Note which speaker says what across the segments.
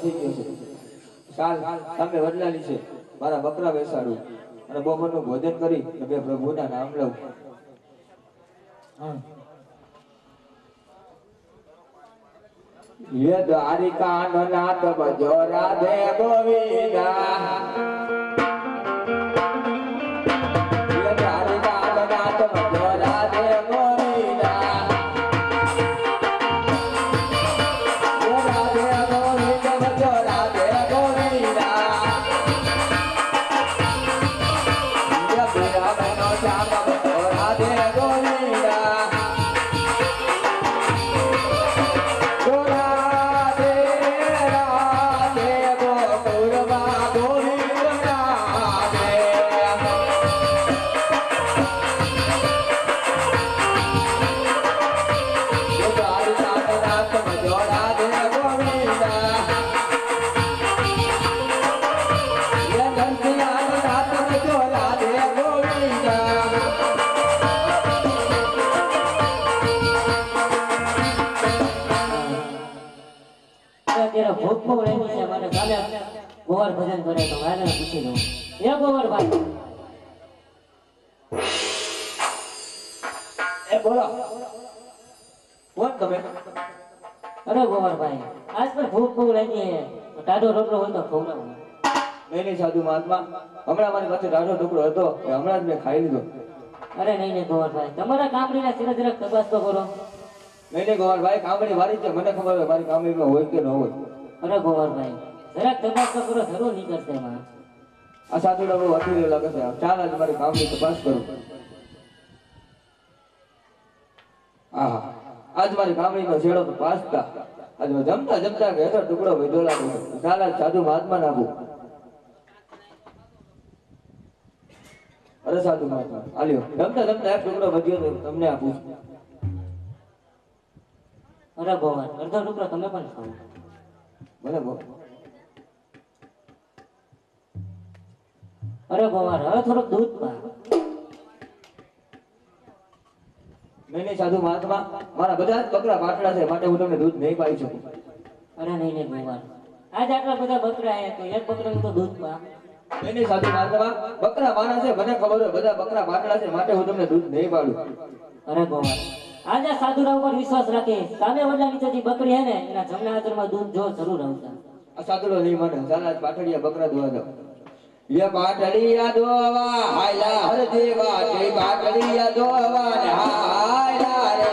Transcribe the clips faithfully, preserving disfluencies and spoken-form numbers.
Speaker 1: થઈ ગયો છે. સાલ સામે વડલાની છે. મારા બકરા બેસાડું અને બપોરનું ભોજન કરી અને બે પ્રભુના નામ લઉં. ये द्वारिका नाथ बजो राधे गोविंदा ये द्वारिका नाथ बजो राधे गोविंदा ये राधे गोविंद बजो राधे गोविंदा ये पूरा बनो श्याम बजो राधे गोविंदा
Speaker 2: ભૂખ બહુ રહેલી છે મને કાલે ગોવાર ભજન કરે તો મારે પૂછી દઉં એ ગોવાર ભાઈ
Speaker 1: એ બોલો કોણ તમે?
Speaker 2: અરે ગોવાર ભાઈ આજ પર ભૂખ બહુ રહેલી છે ટાઢો રોટલો હોય તો ખવડાવું.
Speaker 1: નહીં સાધુ મહાત્મા હમણાં મારી પાસે ટાઢો ટુકડો હતો એ હમણાં જ મેં ખાઈ લીધો.
Speaker 2: અરે નહીં નહીં ગોવાર ભાઈ તમારા કામડીના સિરે જરાક તપાસ તો કરો.
Speaker 1: નહીં નહીં ગોવાર ભાઈ કામડી વારી છે મને ખબર હોય મારી કામડીમાં હોય કે ન હોય.
Speaker 2: અરે ગોવાર ભાઈ જરાક તપાસ તો કરો જરૂર નીકળશે એમાં.
Speaker 1: આ સાધુડા બહુ અઠીરે લાગે છે. ચાલ આજ મારી કામની તપાસ કરું. હા આજ મારી કામડીનો છેડો તો પાસતા આજ જમતા જમતા કે હેઠળ ટુકડો વધો લાગે. ચાલ આજ સાધુ મહાત્મા નાખું. અરે સાધુ મહાત્મા આલ્યો જમતા જમતા એક ટુકડો વધ્યો તો તમને આપું.
Speaker 2: અરે ગોવાર અડધો ટુકડો તમે પણ ખાઓ.
Speaker 1: બરાબર.
Speaker 2: અરે ગોવાર હવે થોડુંક દૂધ પા.
Speaker 1: નહીં નહીં સાધુ મહાત્મા મારા બધા જ બકરા પાટડા છે માટે હું તમને દૂધ નહીં પાઈ શકું.
Speaker 2: અરે નહીં નહીં ગોવાર આજ આટલા બધા બકરા છે તો એક બકરાનું તો દૂધ પા.
Speaker 1: નહીં નહીં સાધુ મહાત્મા બકરા મારા છે મને ખબર હોય બધા બકરા પાટડા છે માટે હું તમને દૂધ નહીં પાડું.
Speaker 2: અરે ગોવાર આજે સાધુરા ઉપર વિશ્વાસ રાખે સામે વડલા નીચે જે બકરી હે ને એના જમણા હાથમાં દૂધ જો જરૂર આવતા.
Speaker 1: આ સાધુડો નહીં મને ચાલ આજ પાટડિયા બકરા દોવા દો. ये पाटलिया दोवा हायला हर देवा जय पाटलिया दोवा ने हायला रे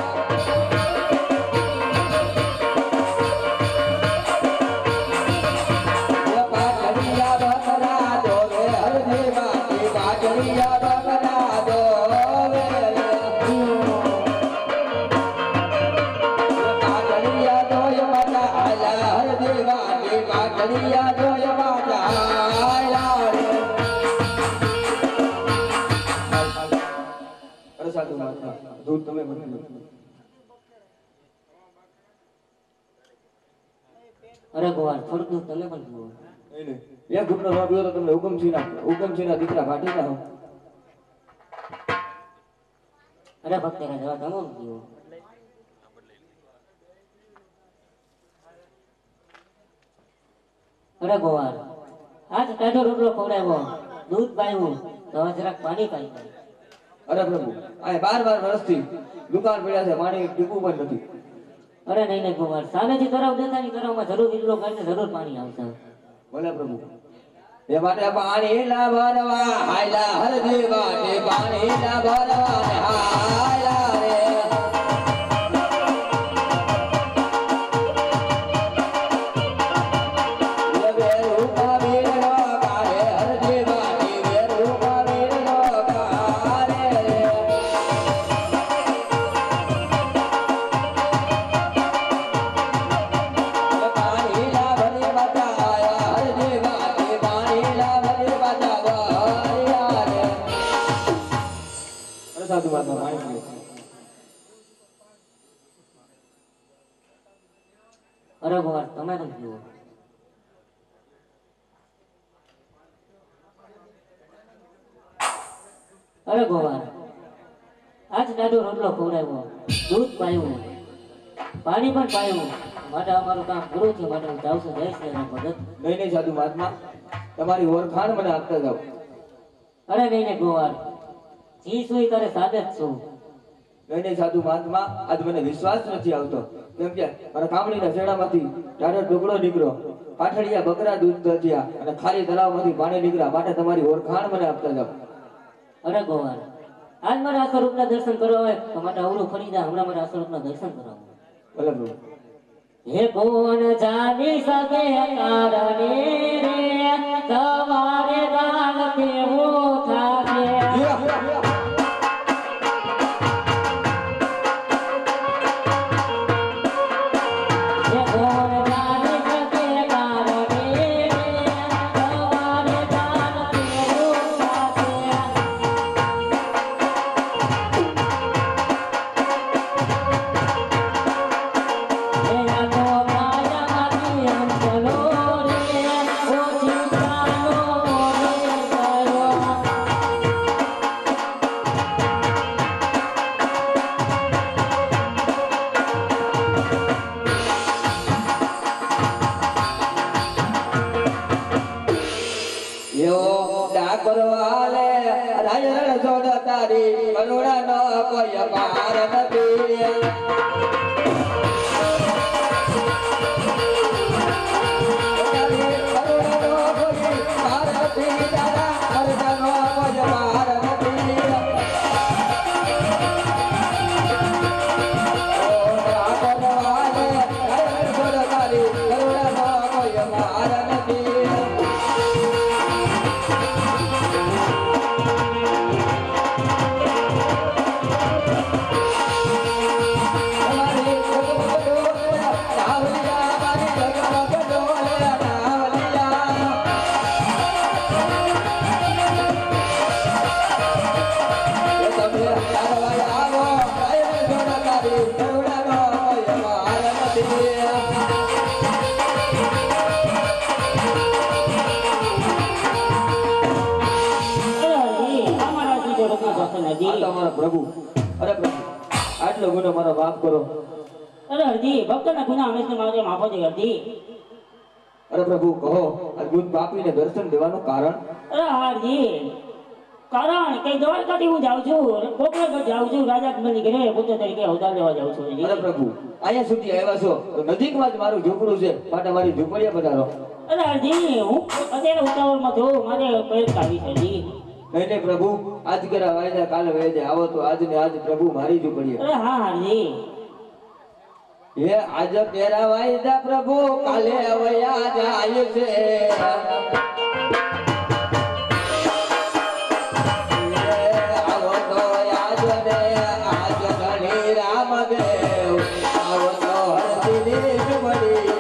Speaker 1: ये पाटलिया बकरा दोवे हर देवा जय पाटलिया बकरा दोवे ये पाटलिया दोय बता हायला हर देवा जय पाटलिया दोय बता दूध તમે મને લો.
Speaker 2: અરે ગોવાર થોડું દૂધ તમે પણ પીવો.
Speaker 1: નહીં નહીં એક ઘૂંટનો ન પીવો તો તમને હુકમસિંહના હુકમસિંહના દીકરા ફાટી ના હો.
Speaker 2: અરે ભક્તરા જવા તમે પીવો. અરે ગોવાર આજ ટાઢો રોટલો ખવડાવ્યો દૂધ પાયું તો હવે જરાક પાણી પાઈ.
Speaker 1: અરે પ્રભુ આ બાર બાર વર્ષથી દુકાન પડ્યા છે પાણી ટીપું પણ નથી.
Speaker 2: અરે નહીં નહીં ગોવાર સામેથી તરાવ દેખાની તરાવમાં જરૂર વીજળો કરીને જરૂર પાણી આવશે.
Speaker 1: બોલે પ્રભુ એ માટે પાણી ના ભરવા હાયલા હર દેવા તે પાણી ના ભરવા હાયલા રે
Speaker 2: અરે ગોવાર તમે પણ પીવો. અરે ગોવાર આજ ડાડો રોટલો ખવડાવ્યો દૂધ પાયું પાણી પણ પાયું માટે અમારું કામ પૂરું થયું માટે હું જાઉં છું જઈશ ને ભગત.
Speaker 1: નહીં નહીં સાધુ મહાત્મા, તમારી ઓળખાણ મને આપતા જાઓ.
Speaker 2: અરે નહીં ને ગોવાર જી સુઈ કરે સાદે જ છું.
Speaker 1: નહીં નહીં સાધુ મહાત્મા, આજ મને વિશ્વાસ નથી આવતો. કેમ કે મારા કામણીના શેડામાંથી ટાઢો ટુકડો નીકળ્યો, પાઠડિયા બકરા દૂધ થયા અને ખાલી તળાવમાંથી પાણી નીકળ્યા. માટે તમારી ઓળખાણ મને આપતા જાઓ.
Speaker 2: અરે ગોવાર આજ મારે આ સ્વરૂપના દર્શન કરવા હોય તો માટે અવરું ફરી જા. હમણાં મારે આ સ્વરૂપના દર્શન કરવા.
Speaker 1: ભલે પ્રભુ.
Speaker 2: હે કોણ જાની શકે કારણે રે તમારે દાન કેવો થાકે. હે કોણ જાની શકે કારણે રે તમારે દાન કેવો થાકે. હે આનો માયામાંથી અંચલો રે ઓછી ચાલો રે કરો.
Speaker 1: એવો ડાકરવાલે રાયણ છોડ તારી કરુણા નો કોઈ પાર નથી. તારી કરુણા નો કોઈ પાર નથી, તારા કરુણા નો કોઈ પાર નથી. ઓ ડાકરવાલે રાયણ છોડ તારી કરુણા નો કોઈ પાર નથી. પ્રભુ, અરે પ્રભુ, આટલો ગુનો મારો માફ કરો.
Speaker 2: અરે હરજી ભક્તના ગુના હંમેશા મારે માફ જ હરજી.
Speaker 1: અરે પ્રભુ, કહો આ ગુણ પાપીને દર્શન દેવાનું કારણ.
Speaker 2: અરે હારજી કારણ કઈ દ્વારકાથી હું જાઉં છું, કોકરેગઢ જાઉં છું, રાજાકમલની ઘરે પુત્ર તરીકે અવતાર લેવા જાઉં છું હરજી.
Speaker 1: અરે પ્રભુ, અહીંયા સુધી આવ્યા છો તો નજીકમાં જ મારું ઝૂંપડું છે, માટે મારી ઝૂંપડીએ પધારો.
Speaker 2: અરે હરજી હું અત્યારે ઉતાવળમાં છું, મારે પ્રયત્ન આવી છે હરજી.
Speaker 1: નહીં નહીં પ્રભુ, આજ કરા વાયદા કાલે વાયદે આવો તો આજ ને આજ પ્રભુ મારી ઝૂંપડીએ.
Speaker 2: અરે હા હરજી.
Speaker 1: હે આજ કેરા વાયદા પ્રભુ કાલે વયા જાય છે. આવો તો આજ ને આજ ધણી રામદેવ, આવો તો હરજીની ઝૂંપડીએ.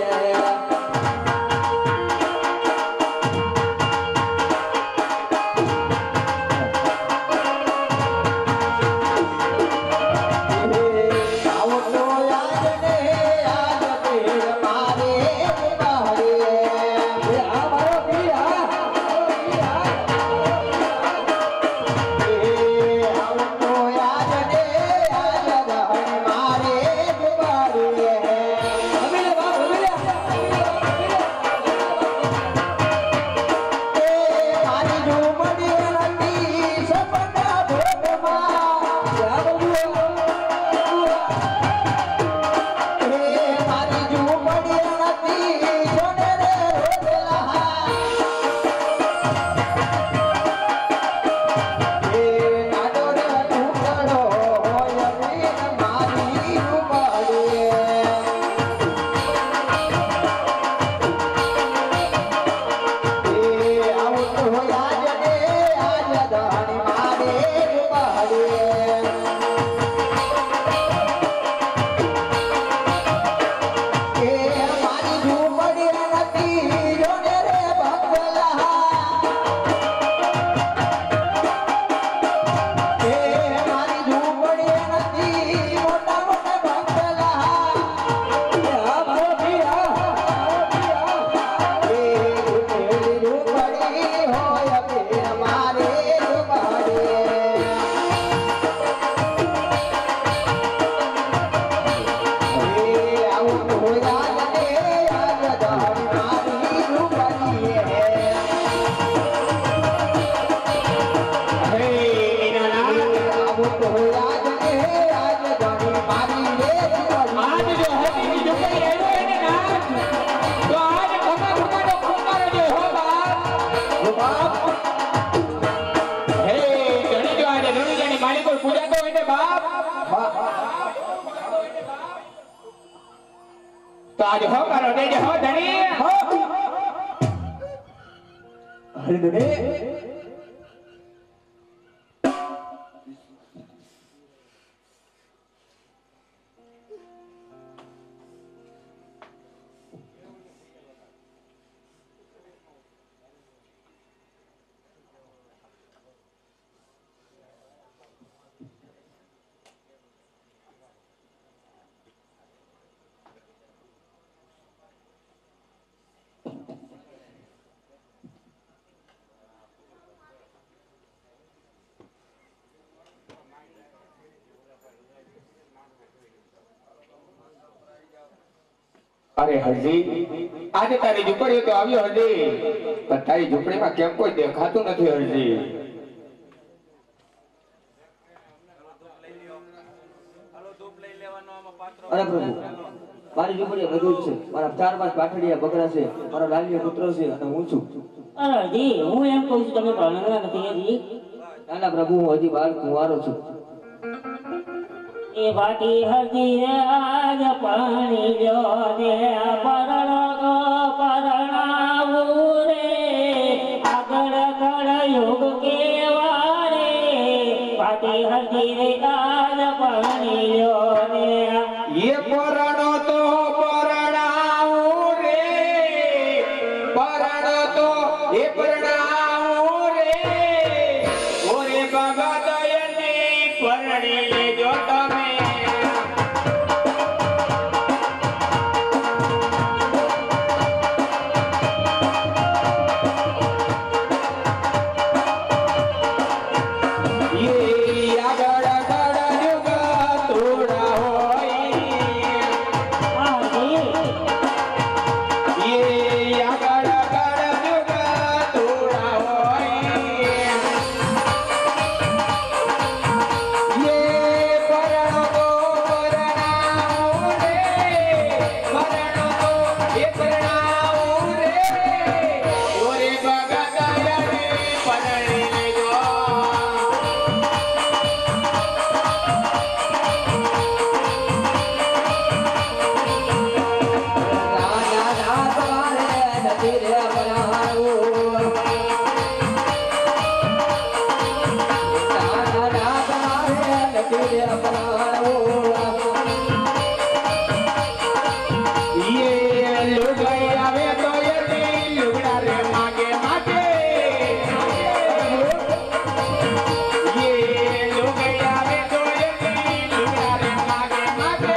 Speaker 3: Oh, yeah. તો આજ હો કરો દેજે હો ધણી
Speaker 1: અરે દે
Speaker 3: અરે હરજી આજે તારી ઝૂંપડી તો આવ્યો હરજી પણ તારી ઝૂંપડીમાં કેમ કોઈ દેખાતું નથી હરજી
Speaker 1: અરે પ્રભુ મારી ઝૂંપડી બધું જ છે મારા ચાર પાંચ પાઠડિયા બકરા છે મારો લાલિયો પુત્ર છે અને હું છું
Speaker 2: અરે જી હું એમ કહું છું તમે પરણેલા નથી હજી
Speaker 1: નાના પ્રભુ હું હજી બાળ કુંવારો છું
Speaker 2: એ વાટી હરજી રે આજ પાણી લ્યો ને પરણો ગો પરણાવું રે આગળ કળ યુગ કેવા રે વાટી હરજી રે આજ પાણી લ્યો ને
Speaker 3: ये परणो तो परणाऊ रे परणो तो ये परणाऊ रे ओरे बाबा दयनी परणी लेजो तमे ये આગળ આગળ યુગ તોડા હોય
Speaker 2: હા જી
Speaker 3: ये આગળ આગળ યુગ તોડા હોય ये પરણો તો પરણાવું રે પરણો તો એ પરણાવું રે ઓરે બગદાયા રે પરણી લેજો
Speaker 1: નાના ના તમારે નથી રે બનાવું નાના ના તમારે નથી રે બનાવું
Speaker 3: ये લુગઈ આવે તો યદી લુગડા રે માગે માગે ये લુગઈ આવે તો યદી લુગડા રે માગે માગે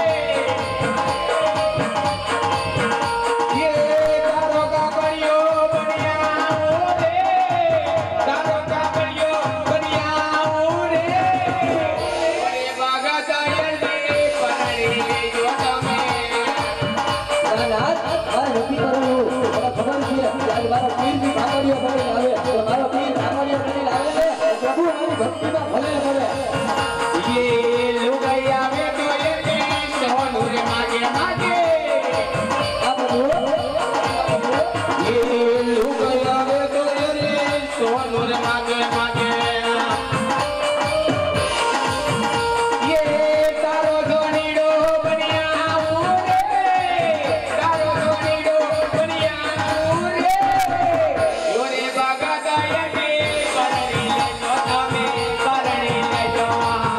Speaker 3: ये તારો કાપડિયો બનિયાઓ રે તારો કાપડિયો બનિયાઓ રે ઓરે બાગા દયલી પરણી લેજો તમે
Speaker 1: નાના મારે નથી કરવું મને ખબર છે કે આજ મારો પીરની કામડીઓ બની આવે તો મારો પીર કામડીઓ બની આવે ને પ્રભુ મારી ભક્તિમાં ભલે કરે
Speaker 3: ये લુગઈ આવે તો યદી સોનું રે માગે માગે
Speaker 1: આ પ્રભુ
Speaker 3: ये લુગઈ આવે તો યદી સોનું રે માગે માગે ये તારો ધોણીડો બનિયાઓ રે તારો ધોણીડો બનિયાઓ રે યોરે બાગા દયની પરણી લેજો તમે પરણી લેજો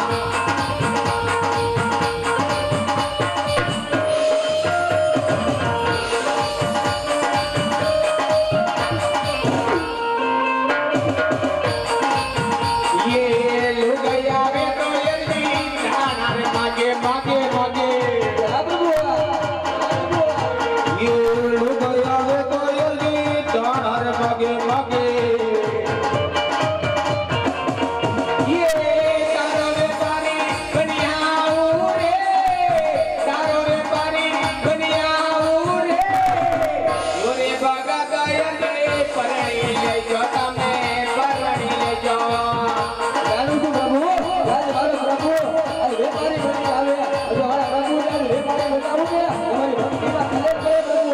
Speaker 3: ये લુગઈ આવે તો યદી તારા રે માગે માગે માગે
Speaker 1: આ પ્રભુ
Speaker 3: ये લુગઈ આવે તો યદી તારા રે માગે માગે ये તારો વેપારી બનિયાઓ રે તારો વેપારી બનિયાઓ રે યોરે બાગા દયલી પરણી લેજો તમે પરણી લેજો
Speaker 1: જાણું છું પ્રભુ આજ મારો પ્રભુ આજ વેપારી બની આવે હજુ મારા પ્રભુ આજ વેપારી બતાવું કે તમારી ભક્તિમાં ભલે કરે પ્રભુ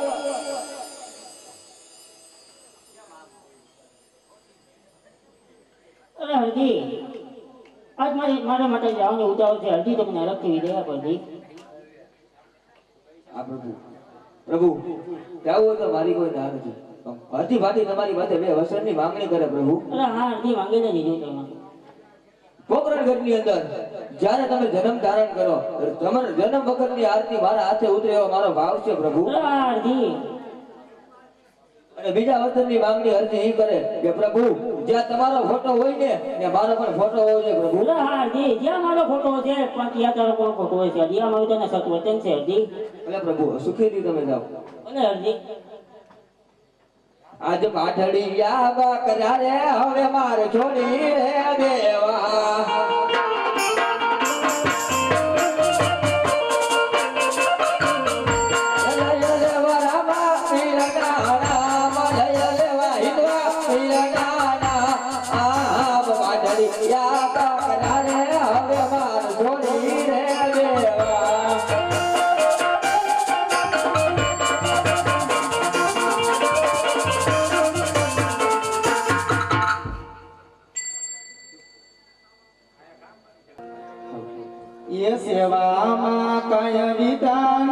Speaker 2: અરે હરજી આજ મારી મારા માટે જવાની ઉતાવળ છે હરજી તમને અલગથી વિદાય આપો જી
Speaker 1: આ પ્રભુ પ્રભુ જાવું હોય તો મારી કોઈ ના નથી. હાથી ભાતી તમારી પાસે બે વસનની માંગણી કરે પ્રભુ.
Speaker 2: અરે હા અડધી માંગીને દીધું તમે.
Speaker 1: પોકરણ ઘરની અંદર જ્યારે તમે જન્મ ધારણ કરો તમારા જન્મ વખતની આરતી મારા હાથે ઉતરે એવો મારો ભાવ છે પ્રભુ.
Speaker 2: અરે હા અડધી.
Speaker 1: અને બીજા વચનની માંગણી અરજી એ કરે કે પ્રભુ જ્યાં તમારો ફોટો હોય ને ત્યાં મારો પણ ફોટો હોવો જોઈએ પ્રભુ.
Speaker 2: અરે હા અડધી. જ્યાં મારો ફોટો છે પણ ત્યાં તારો પણ ફોટો હોય છે. જ્યાં મારું તને સત વચન છે અડધી.
Speaker 1: એટલે પ્રભુ સુખીથી તમે જાઓ.
Speaker 2: અને અડધી.
Speaker 1: આજ પાઠડિયા બકરા રે હવે મારે છોડી રે દેવા.
Speaker 3: ये सेवामा कय विधान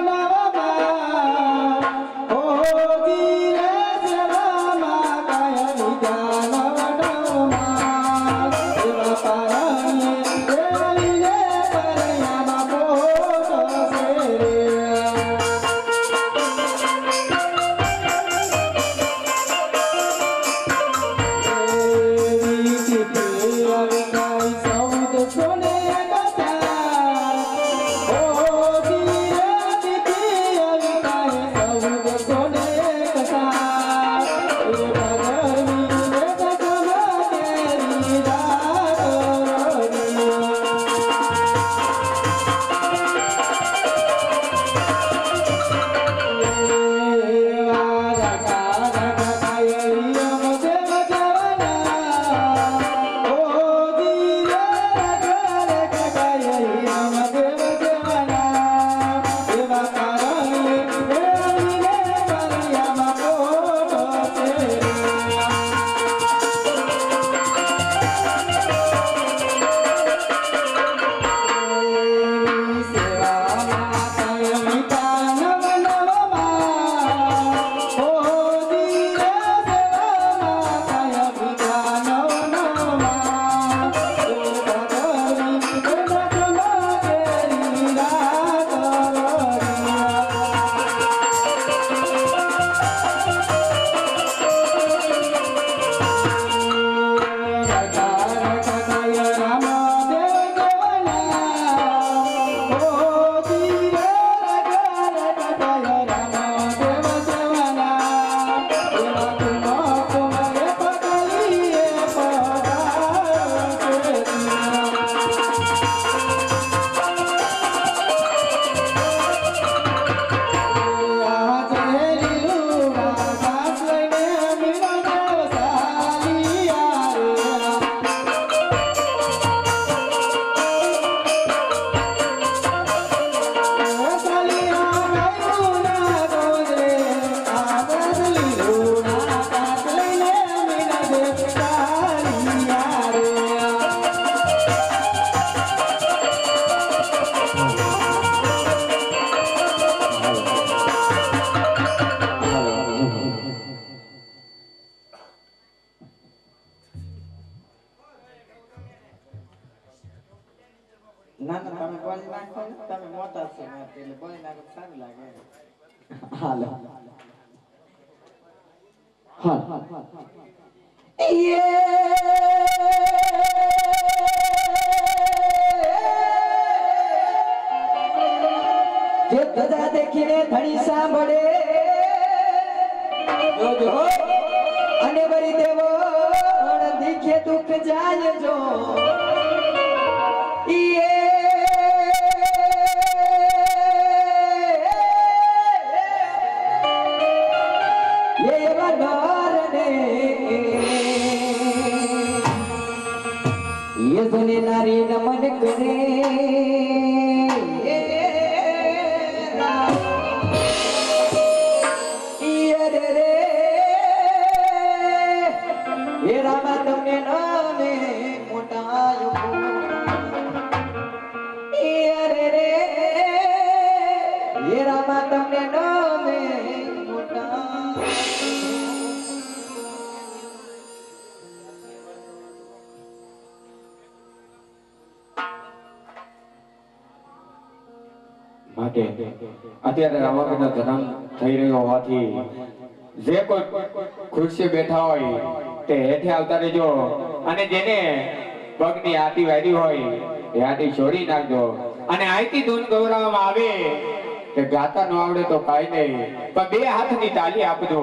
Speaker 3: नवमा ओ धीरे सेवामा कय विधान नवमा सेवा पारणे देवीने परयामा पोतो सेरे देवी की प्रिय गाय सौद सोने ના ના તમે બોલી નાખો ને તમે મોટા છો ને એટલે બોલી નાખો સારું લાગે. હાલો હા જે ધજા દેખીને ધણી સાંભળે જોજો અને વરી દેવો દીખે દુઃખ જાય જો ये सुने नारी नमन करे ये रे रे ये रामा तुमने नामे मोटायो ये रे रे ये रामा तुमने नामे
Speaker 4: માટે અત્યારે રામાપીરનો જન્મ થઈ રહ્યો હોવાથી જે કોઈ ખુરશી બેઠા હોય તે હેઠે આવતા રહેજો અને જેને પગની આટી વાળી હોય એ આટી છોડી નાખજો અને આઈથી ધૂન ગૌરવવામાં આવે કે ગાતા ન આવડે તો કાંઈ નહીં પણ બે હાથની તાલી આપજો.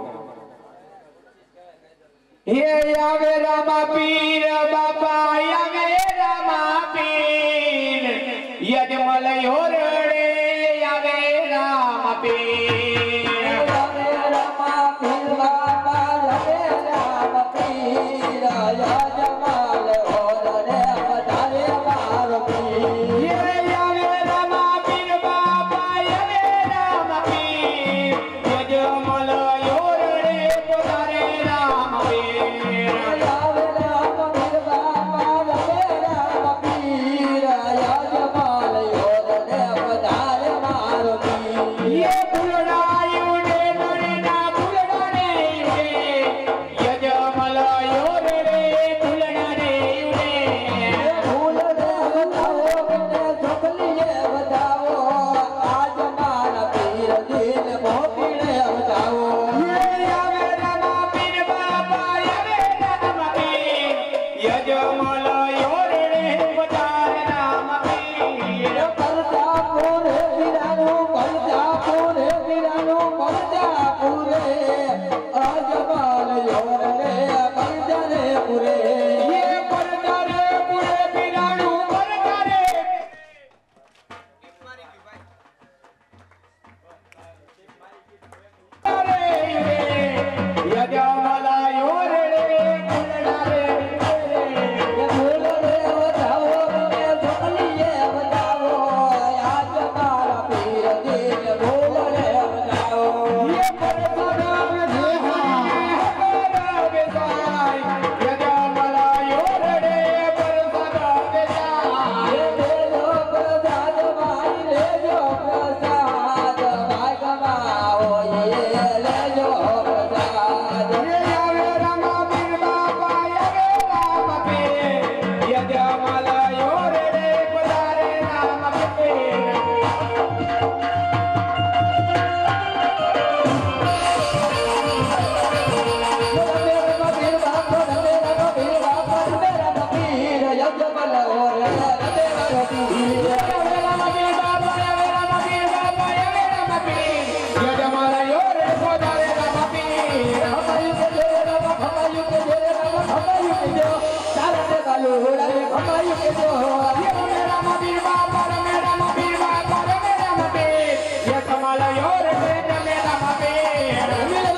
Speaker 4: હે આવે રામા પીર બાપા આવે રામા પીર યજમલ યોરડે આવે રામા પીર
Speaker 1: આવે રામા પીર બાપા આવે રામા પીર યજમલ યોરડે વધારે મારો પીર.
Speaker 4: આવે રામા પીર બાપા આવે રામા પીર યજમલ યોરડે વધારે રામા પીર.
Speaker 1: આવે રામા પીર બાપા આવે રામા પીર યજમલ યોરડે વધારે મારો પીર.
Speaker 4: ये बुलडायु ने नरेना बुलडाने युडे यजमल योरडे बुलडाने युडे
Speaker 1: ફૂલ રે વધાવો મને ઢોકલીએ વધાવો આજ મારા પીર દિલ મોકળે વધાવો.
Speaker 4: ये आवे रामा पीर बाबा आवे रामा पीर यजमल योरडे पधारे रामा पीर.
Speaker 1: પરજાપુર વીરાનું પરજાપુર વીરાનું પરજાપુર અજમલ યોરડે પરજારે પુરે.
Speaker 4: ये परदारे पुरे बिराणु परदारे यजमल योरडे बुलडारे
Speaker 1: ફૂલ રે વધાવો મને ઢોકલીએ વધાવો આજ મારા પીર દિલ ભૂલડે વધાવો.
Speaker 4: ये परदारे बेहाय बेसाय यजमल योरडे परदारे बेसाय
Speaker 1: લેજો પ્રસાદ ભાઈ લેજો પ્રસાદ ભાઈ કમાવો એ લેજો પ્રસાદ.
Speaker 4: ये आवे रामा पीर बाबा आवे रामा पीर यजमल योरडे पधारे रामा पीर.
Speaker 1: મેરા પીર બાપા મેરા પીર બાપા મેરા પીર યજમલ ઓરે મેરા પીર.
Speaker 4: रामा पीर बाबा आवे रामा पीर बाबा आवे रामा पीर यजमल योरडे पधारे रामा पीर.
Speaker 1: ખમાયું કે જો રામા ખમાયું કે જો રામા ખમાયું કે જો તારા તે કાલુ હોડાવે ખમાયું કે જો.
Speaker 4: ये रमे रामा पीर बाबा रमे रामा पीर बाबा रमे रामा पीर यजमल योरडे रमे रामा पीर.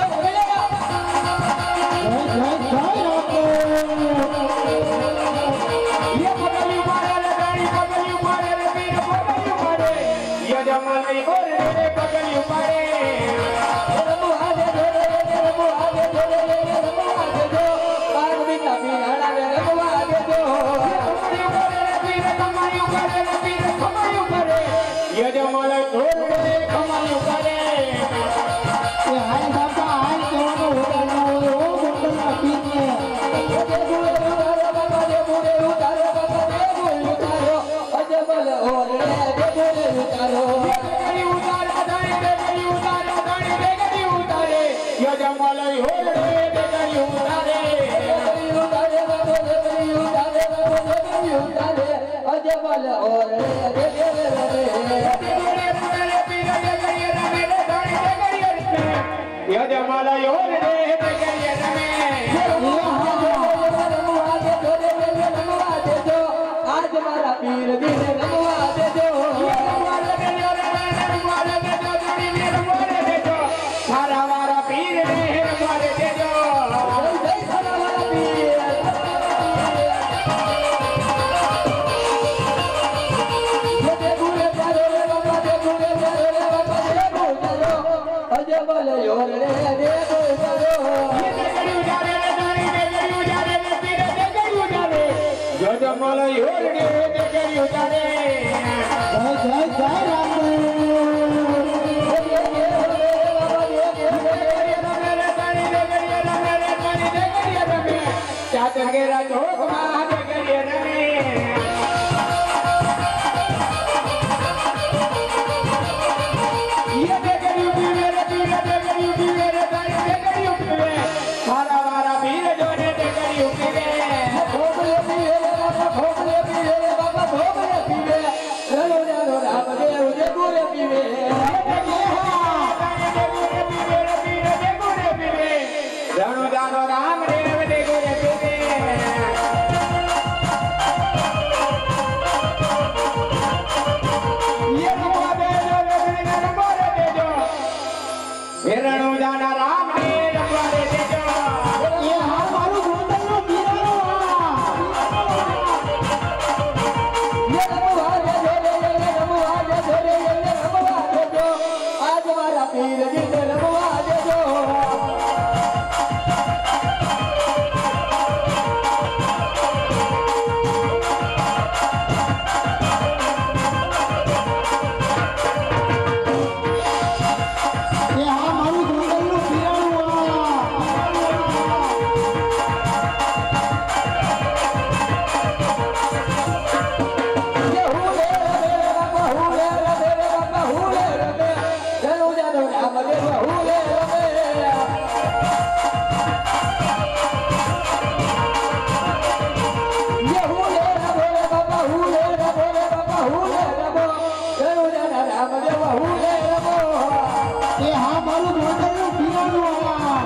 Speaker 4: ये पगली मारे रे गाड़ी पगली मारे रे पीर पगली मारे यजमल योरडे पगली मारे.
Speaker 1: રમો આગે જોડે રમો આગે જોડે રમો આગે જો બાર બીતા પીર હડાવે રમો આગે જો.
Speaker 4: यजमल योरडे कमाયું કરે. બેગડી ઉતારે અદાણી બેગડી ઉતારે અદાણી બેગડી ઉતારે यजमल योरडे બેગડી ઉતારે.
Speaker 1: અજમલ ઓર
Speaker 4: यजमल योरडे बेगड़ी रमे
Speaker 1: આજ મારા પીર દિલ રમવા દેજો.
Speaker 4: મારા મારા પીર ને મારે દેજો.
Speaker 1: જય સદાવાળા પીર. જે ગુરે ચારો રે બાબા જે ગુરે ચારો રે બાબા જે ગુરે ચારો અજમલ યોરડે દે ગુરે ચારો.
Speaker 4: यजमल योरडे बेगड़ी उतारे. चातगेरा चौक मां बेगड़ी रमे.
Speaker 1: રામદેવ હું રે રમો
Speaker 3: એ હા મારું મોટરનું પીવાનું આવા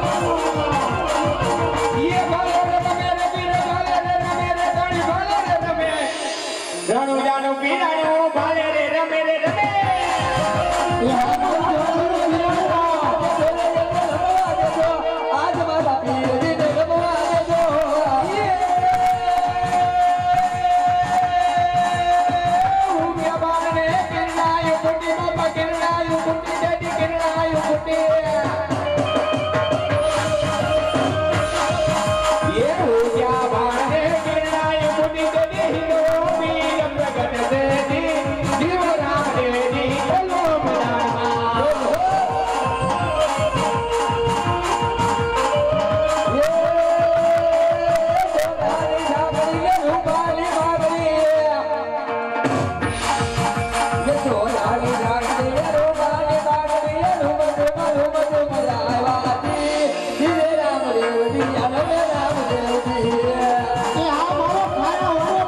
Speaker 4: ये भाले रे रमे रे पीरे भाले रे रमे रे गाड़ी भाले रे रमे राणू जानो पीराणो भाले रे रमे रे रमे
Speaker 3: એ હા મારું મોટરનું પીવાનું આવા
Speaker 1: આજ મારા પીર દીને રમવા દેજો
Speaker 4: ઉમિયા બારને કિરણાયો કુટી બાપા કિરણાયો કુટી ડેડી કિરણાયો કુટી ये उमिया बारने किरणायो कुटी डेडी हिरो वीर प्रगट देदी जीवराम देदी चलो मनामा
Speaker 3: એ હા મારો ખાના વાળો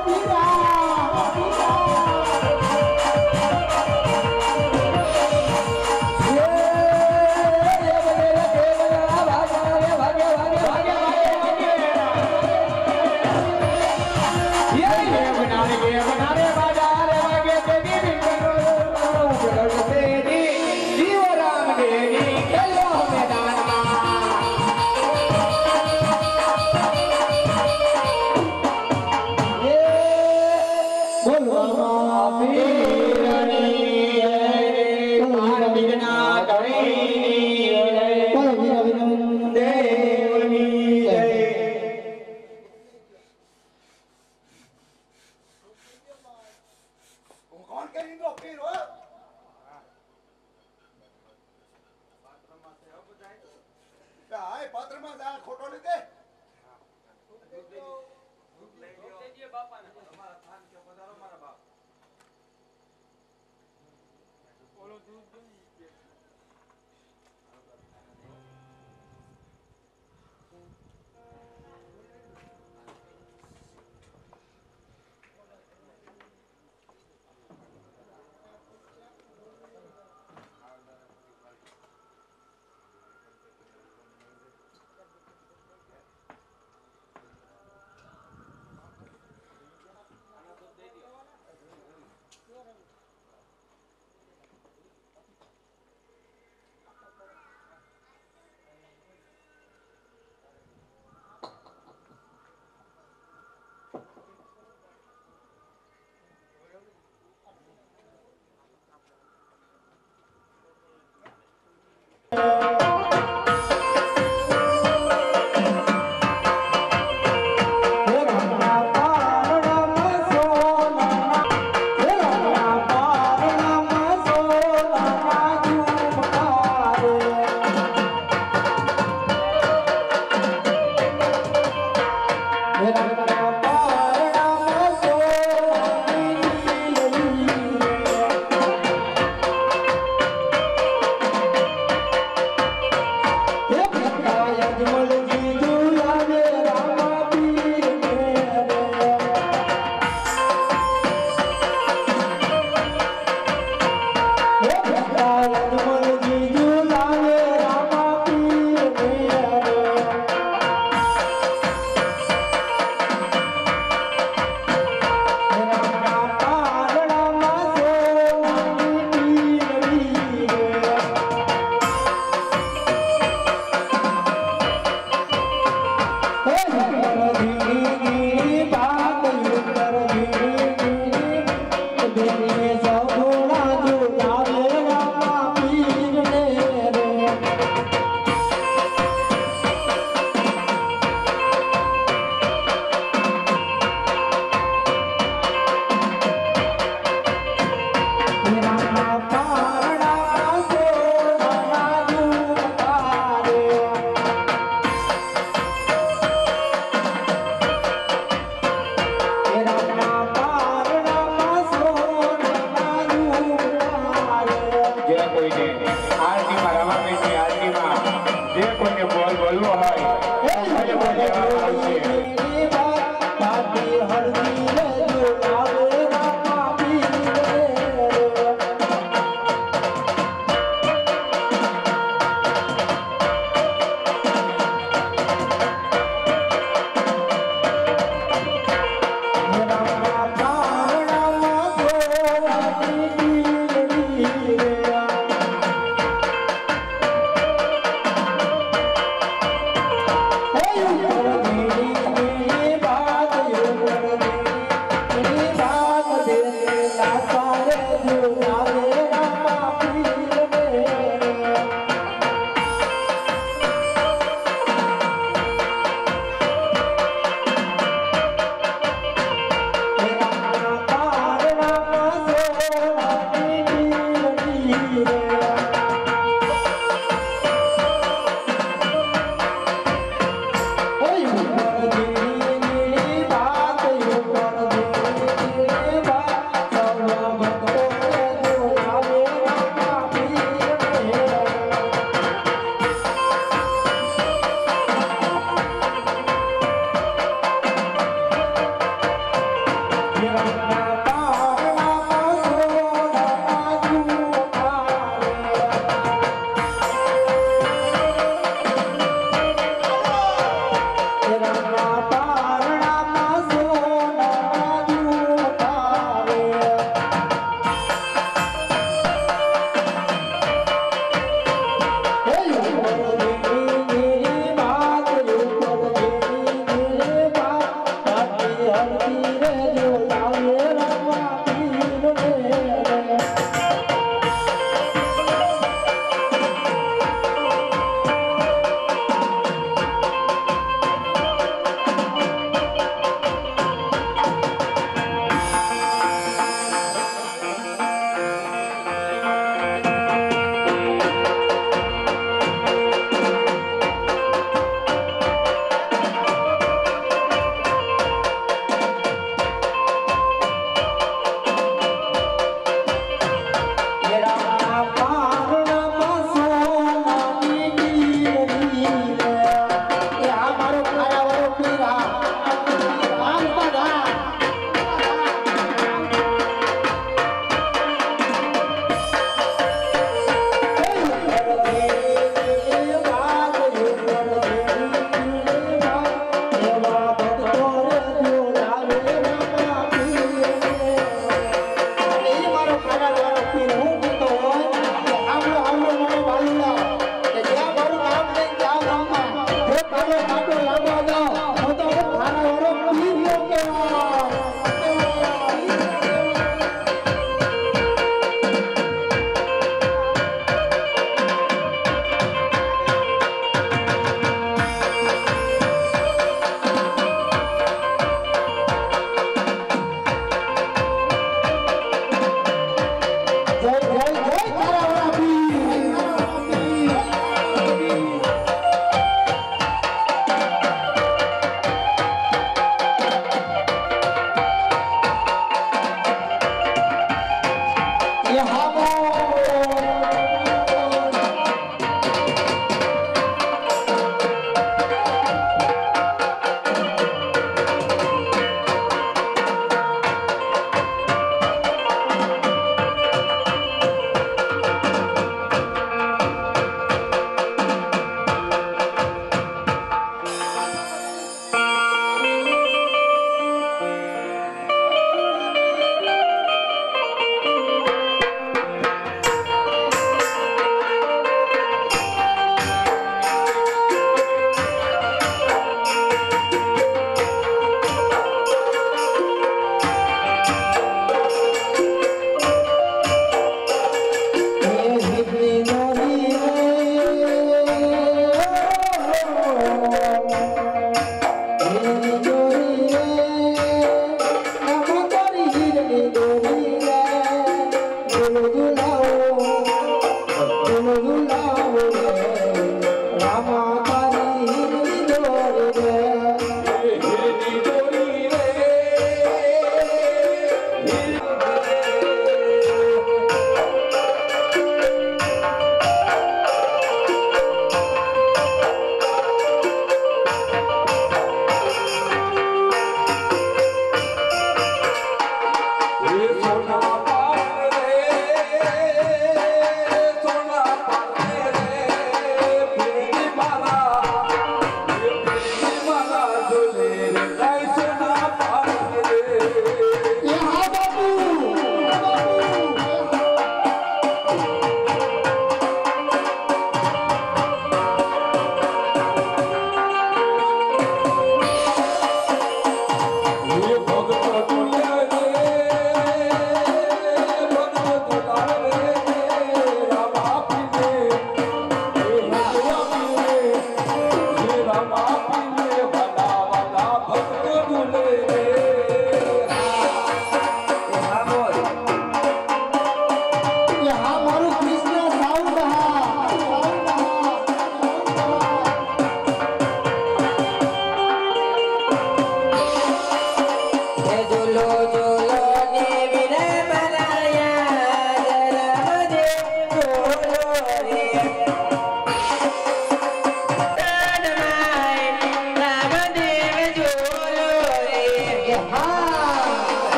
Speaker 2: હળદી રે જો લાવે રામા પીર રે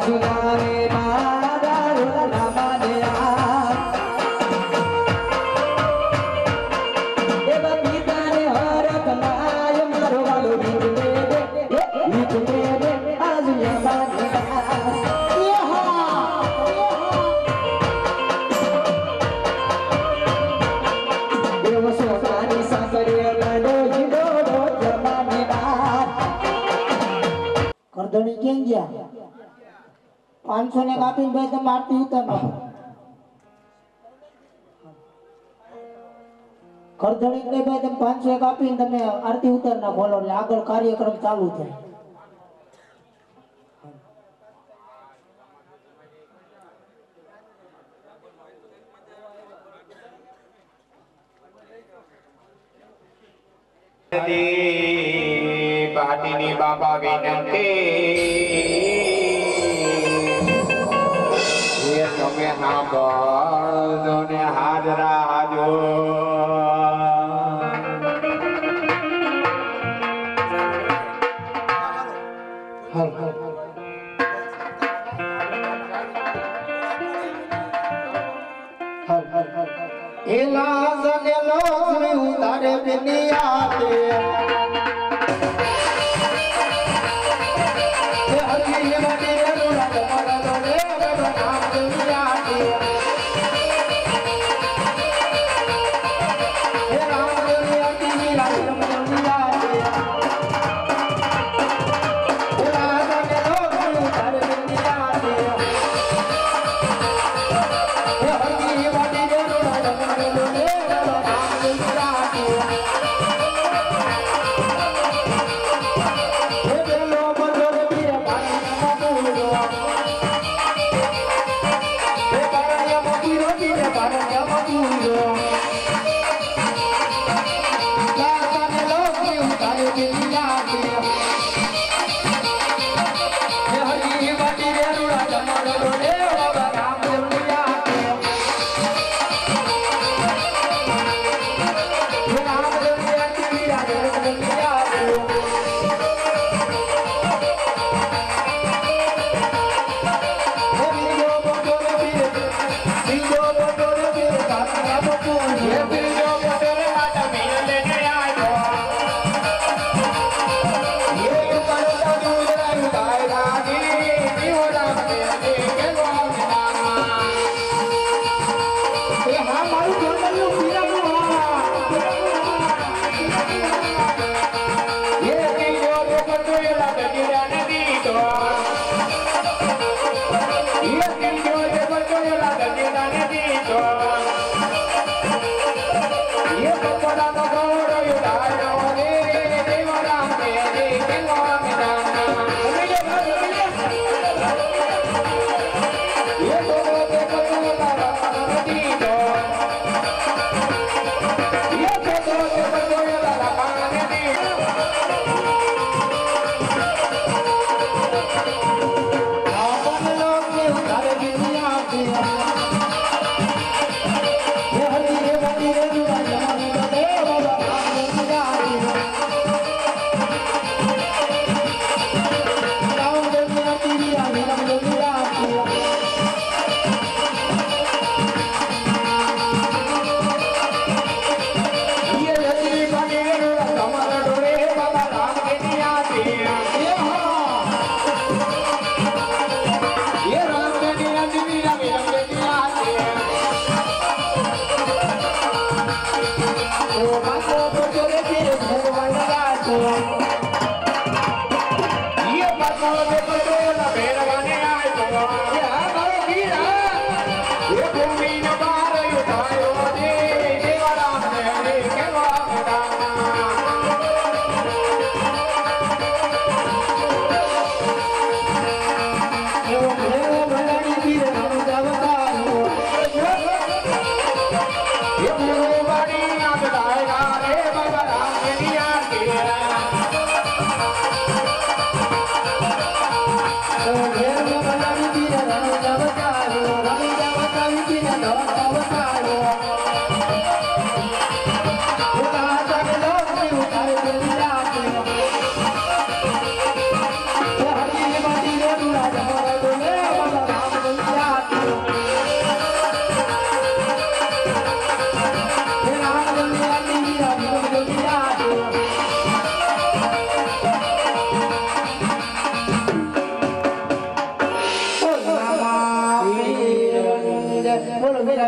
Speaker 3: સુનાવે મારા રોલા માને આ દેવા પિતાને હરખ નાય મારો વાલો ગીત દે દે ગીત દે દે આજ યમાને દેવ સોનાની સાકરિયા ગાડો જીડો જમાને બાર
Speaker 2: કરદણી કેમ ગયા પાંચસો ને કાપી ભાઈ તમે આરતી ઉતારો કરદણી ને ભાઈ તમે પાંચસો એક આપીને તમે આરતી ઉતાર ના બોલો એટલે આગળ કાર્યક્રમ ચાલુ થાય
Speaker 4: પાટીની બાબા વિનંતી એ તમે સાંભળજો ને હાજરા હાજો
Speaker 3: એલા સનેલો ઉતારે દુનિયા તે હરી મટી રોલા તમારા રે નામ દુનિયા તે હે રામ દુનિયા તી રામ દુનિયા તે એલા સનેલો ઉતારે દુનિયા તે હરી મટી રોલા તમારા રે નામ દુનિયા તે
Speaker 4: Yeah.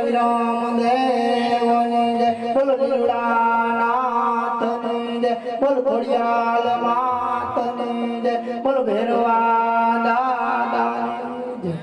Speaker 3: રામ દેવની જય બોલ લીલાનાથની જય બોલ ખોડિયાલ માતની જય બોલ ભેરવા દાદાની જય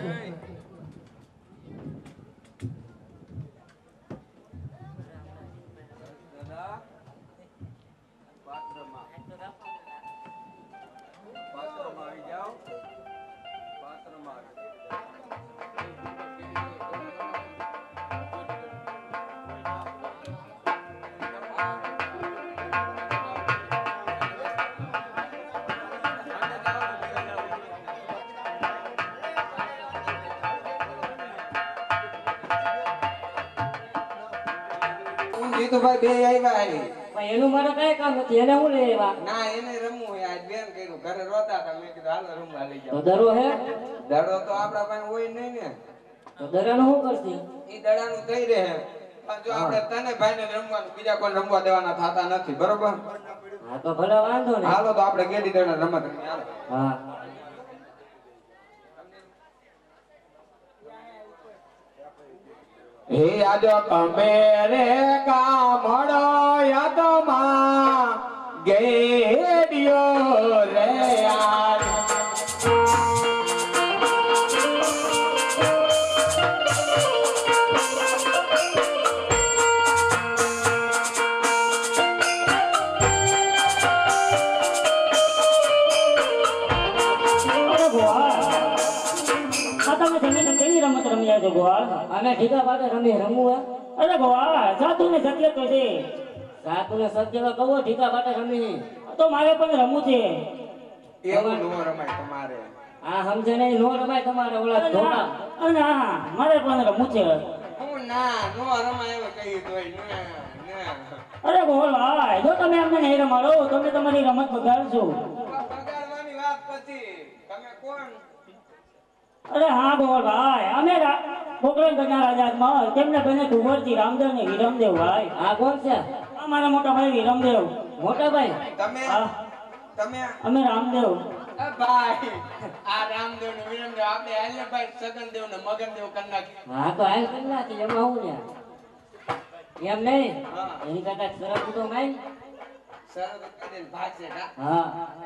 Speaker 4: જીતુભાઈ બે આવ્યા હે.
Speaker 2: પણ એનું મારે કઈ કામ નથી, એને હું લઈ આવ્યા?
Speaker 4: ના એને રમવું હોય આજ બેન કર્યું ઘરે રોતા હતા મેં કીધું હાલો રમવા લઈ
Speaker 2: તો
Speaker 4: જાઓ.
Speaker 2: દરો હે
Speaker 4: દડો તો આપડા પાસે હોય નહીં ને.
Speaker 2: તો દરાનું શું કરશે?
Speaker 4: ઈ દડાનું થઈ રહે પણ જો આપણે તને ભાઈને રમવાનું બીજા કોઈ રમવા દેવાના થતા નથી બરોબર.
Speaker 2: હા તો ભલે વાંધો નહીં.
Speaker 4: હાલો તો આપણે ગેડી દડા રમત રમીએ હાલો.
Speaker 2: હા
Speaker 4: હે આજો કમે રે કામડો યાદમાં ગેડિયો રે યાર.
Speaker 2: અરે ગોવાળ, આ તમે જમીને કેવી રમત રમ્યા છો ગોવાળ? અમે ઠીકા પાટે રમી રમવું હે? અરે ગોવાળ, સાતું ને સત્ય તો છે. સાતું ને સત્ય તો કહો, ઠીકા પાટે રમી તો મારે પણ રમવું છે.
Speaker 4: એવું નો રમાય તમારે.
Speaker 2: આ સમજે નહીં, નો રમાય તમારે ઓલા ધોકા. અને હા મારે પણ રમવું છે.
Speaker 4: હું ના નો રમાય એવું કહી દોય ના ના.
Speaker 2: અરે ગોવાળ ભાઈ, જો તમે અમને નહીં રમાડો તમે તમારી રમત બગાડશો.
Speaker 4: બગાડવાની વાત પછી તમે કોણ?
Speaker 2: અરે હા ગોવાળ ભાઈ, અમે પોકરણ કરનાર આઝાદમાં તેમને બને કુંવરજી રામદેવ ને વિરમદેવ ભાઈ. આ કોણ છે? આ મારા મોટા ભાઈ વિરમદેવ. મોટા ભાઈ?
Speaker 4: તમે
Speaker 2: હા
Speaker 4: તમે
Speaker 2: અમે રામદેવ.
Speaker 4: અ ભાઈ આ રામદેવ ને વિરમદેવ આપણે આલે ભાઈ સગનદેવ ને મગનદેવ કરી નાખી.
Speaker 2: હા તો હાલ કરી નાખી, એમાં હું ને એમ નહીં.
Speaker 4: હા.
Speaker 2: એની કરતા સરસ તો માય.
Speaker 4: સરસ કરીને ભાગશે કા.
Speaker 2: હા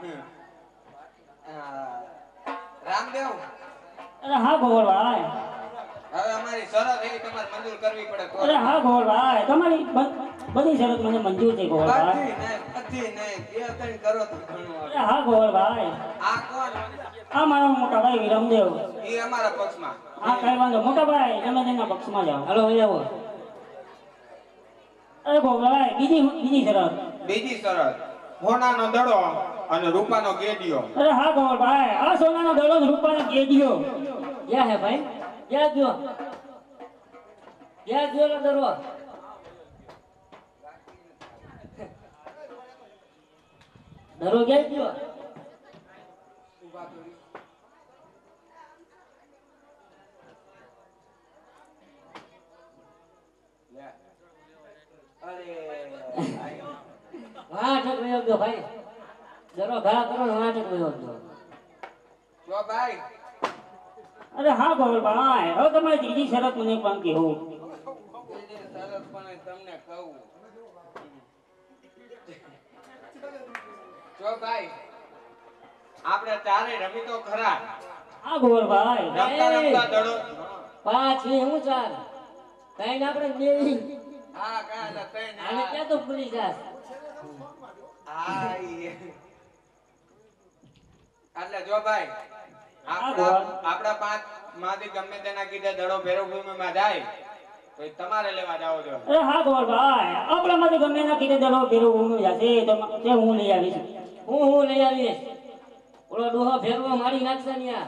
Speaker 4: આ, રામદેવ
Speaker 2: અરે હા ગોવાળ ભાઈ.
Speaker 4: હવે અમારી શરત એવી તમારે મંજૂર કરવી પડે તો.
Speaker 2: અરે હા ગોવાળ ભાઈ, તમારી બ- બધી શરત મને મંજૂર છે ગોવાળ ભાઈ.
Speaker 4: બધી નહીં બધી નહીં બે ત્રણ કરો તો ઘણું
Speaker 2: અરે
Speaker 4: આવે.
Speaker 2: હા ગોવાળ ભાઈ,
Speaker 4: આ કોણ?
Speaker 2: આ મારા મોટા ભાઈ વિરમદેવ.
Speaker 4: એ અમારા પક્ષમાં.
Speaker 2: હા કઈ વાંધો, મોટા ભાઈ તમે તેના પક્ષમાં જાઓ. હાલો અહીં આવો. અરે ગોવાળ ભાઈ, બીજી બીજી શરત.
Speaker 4: બીજી શરત હોનાનો દડો અને રૂપાનો ગેડિયો.
Speaker 2: અરે હા ગોવાળ ભાઈ, આ સોનાનો દડો ને રૂપાનો ગેડિયો. ક્યાં હે ભાઈ? ક્યાં ગયો? ક્યાં ગયો લો દડો? દડો ક્યાં ગયો? હા ઠક વયો ગયો ભાઈ. દડો ઘા કરો ને હા ઠક વયો ગયો.
Speaker 4: જો ભાઈ
Speaker 2: અરે હા ગોવાળ ભાઈ, હવે તમારી ત્રીજી શરત મને પણ કહેવું.
Speaker 4: બીજી શરત પણ તમને કહું. જો ભાઈ આપણે ચારે રમી તો ખરા.
Speaker 2: હા ગોવાળ ભાઈ.
Speaker 4: રમતા રમતા દડો.
Speaker 2: પાંચ ને હું ચાર કઈ ને આપણે દેવી.
Speaker 4: હા કાલે તઈ ને
Speaker 2: આને ક્યાં તો ભૂલી જાસ.
Speaker 4: હા ઈ. એટલે જો ભાઈ
Speaker 2: હા,
Speaker 4: આપણા
Speaker 2: બોલ.
Speaker 4: આપણા પાંચ માંથી ગમે તેના કીધે દડો ભેરવ ભૂમિમાં જાય તો એ તમારે લેવા જાવ છો.
Speaker 2: અરે હા ગોવાળ ભાઈ, આપણા માંથી ગમે ના કીધે દડો ફેરવો ઊંઘ જશે તો મ- તે હું લઈ આવીશ. હું હું લઈ આવીશ. ઓલો ડોહો ફેરવો મારી નાખશે ને યાર.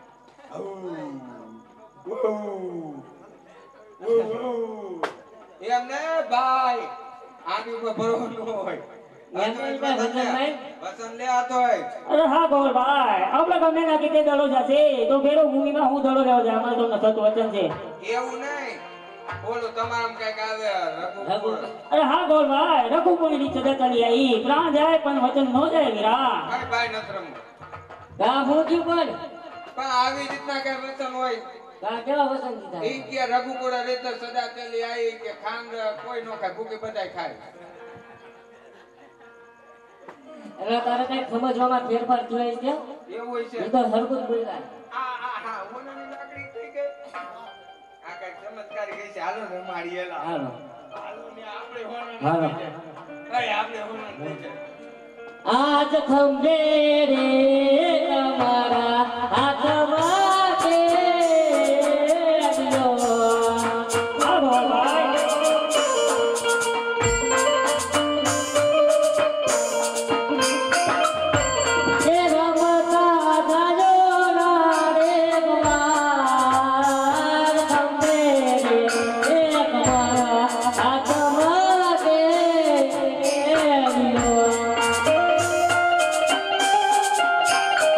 Speaker 4: એમ ને ભાઈ આની ઉપર ભરવો ન હોય.
Speaker 2: એમ નહીં ભાઈ, વચન નહીં.
Speaker 4: વચન લે આ તોય.
Speaker 2: અરે હા ગોવાળ ભાઈ, આપણા ગમે ના કીધે દડો જશે તો ફેરવો ભૂમિમાં હું દડો લેવા જાય. અમારે તો નથત વચન છે.
Speaker 4: એવું નહીં બોલું તમારામાં કઈક આવે
Speaker 2: રઘુ.
Speaker 4: રઘુ.
Speaker 2: અરે હા ગોવાળ ભાઈ, રઘુપુરની રીત ચડતરી આવી. પ્રાણ જાય પણ વચન ન જાય વીરા.
Speaker 4: ભાઈ ભાઈ નથી રમવું.
Speaker 2: ગા ભૂખ્યું પણ
Speaker 4: પણ આવી રીતના કઈ વચન હોય
Speaker 2: કા કેવા વસન કીધા
Speaker 4: ઈ કે રઘુપુરા રેતર સદા તેલી આઈ કે ખાંડ કોઈ નો ખાય ભૂખી બધાય ખાય.
Speaker 2: એટલે તારે કઈ સમજવામાં ફેરફાર થયો છે
Speaker 4: એવું હોય છે.
Speaker 2: એ તો હરકું જ બોલ્યા
Speaker 4: આ આ હા ઓનાની લાકડી થઈ ગઈ. આ કઈ ચમત્કારી ગઈ છે. હાલો ને મારી એલા.
Speaker 2: હાલો
Speaker 4: હાલો ને આપણે હોના
Speaker 2: હાલો
Speaker 4: કઈ આપણે હોના થઈ જાય.
Speaker 2: આજ ખંભે રે તમારા હાથમાં કે અડિયો આવો ભાઈ એ રમતા જાજો ના રે કુમાર ખંભે રે તમારા હાથમાં કે અડિયો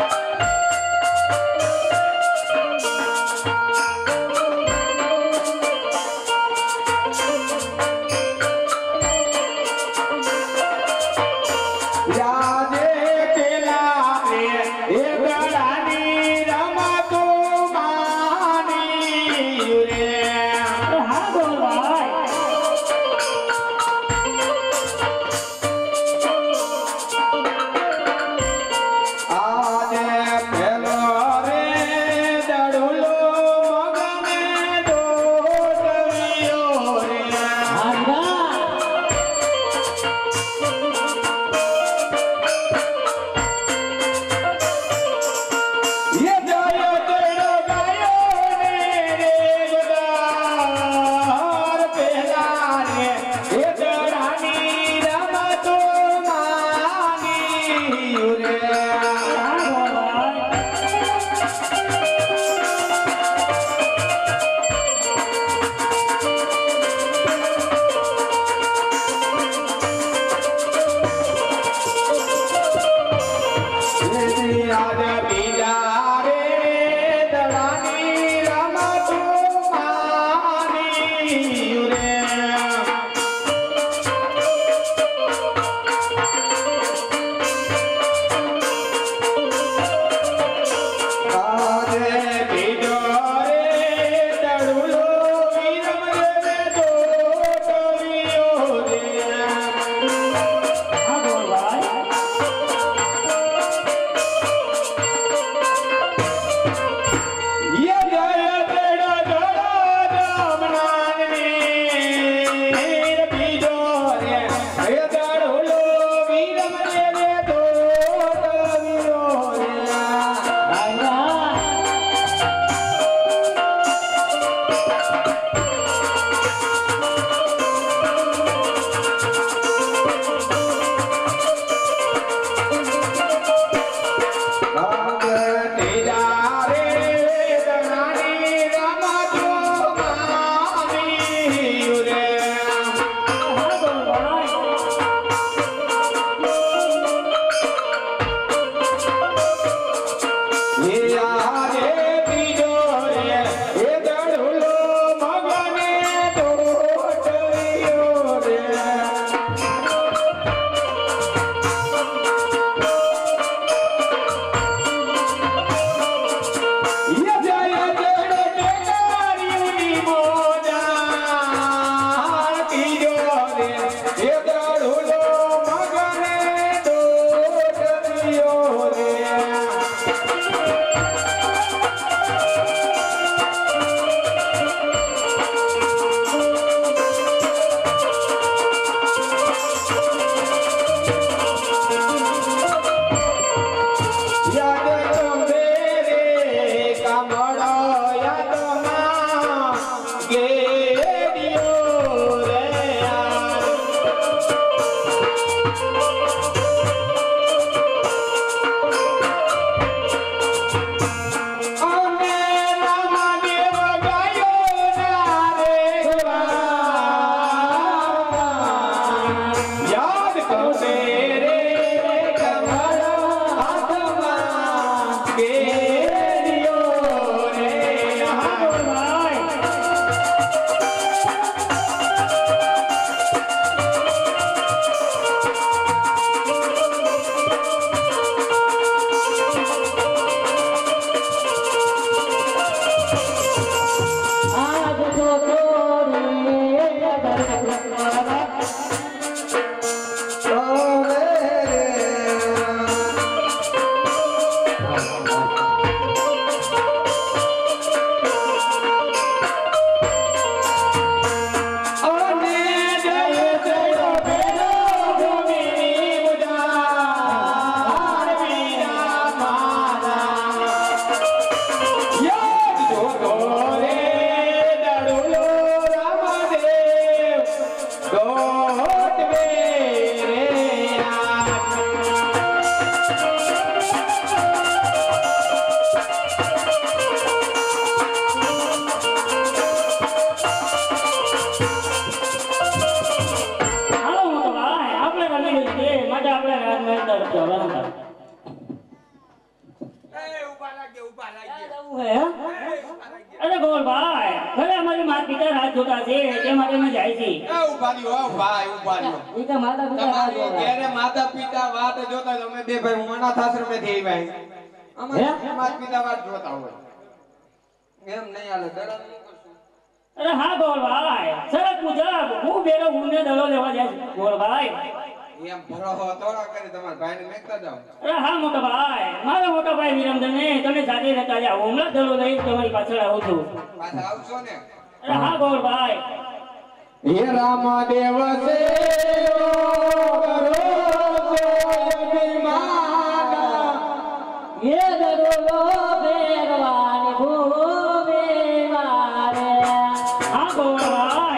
Speaker 2: હે? અરે ગોળભાઈ ખરે અમારી માતા પિતા રાહ જોતા છે તે માટે અમે જાય છે.
Speaker 4: એ ઉભા રહ્યો, હો ભાઈ ઉભા રહ્યો.
Speaker 2: ઈ તો માતા પિતા રાહ
Speaker 4: તમારી
Speaker 2: જોતા.
Speaker 4: ઘેરે માતા પિતા વાટ જોતા હોય, અમે બે ભાઈ હું અનાથ આશ્રમેથી આવ્યા. અમારા માતા પિતા વાટ જોતા હોય. એમ નહીં હાલે, દરદ નહીં કરશું.
Speaker 2: અરે હા ગોળભાઈ શરત મુજબ હું બેરો ઉને દડો લેવા જાય છું ગોળભાઈ.
Speaker 4: એમ ભરોહો તોડા કરી તમારા ભાઈને મેકતા જાઓ.
Speaker 2: અરે હા મોટા ભાઈ મારા મોટા ભાઈ વિરમધને તમે સાથે રહેતા રહ્યા હું હમણાં દડો લઈ તમારી પાછળ આવું છું.
Speaker 4: પાછા આવશો ને?
Speaker 2: અરે હા ગોળભાઈ
Speaker 4: હે રામદેવ સેવો કરો છો અભિમાન.
Speaker 2: એ દડો બેરવાને ભૂમે મારે. હા ગોળભાઈ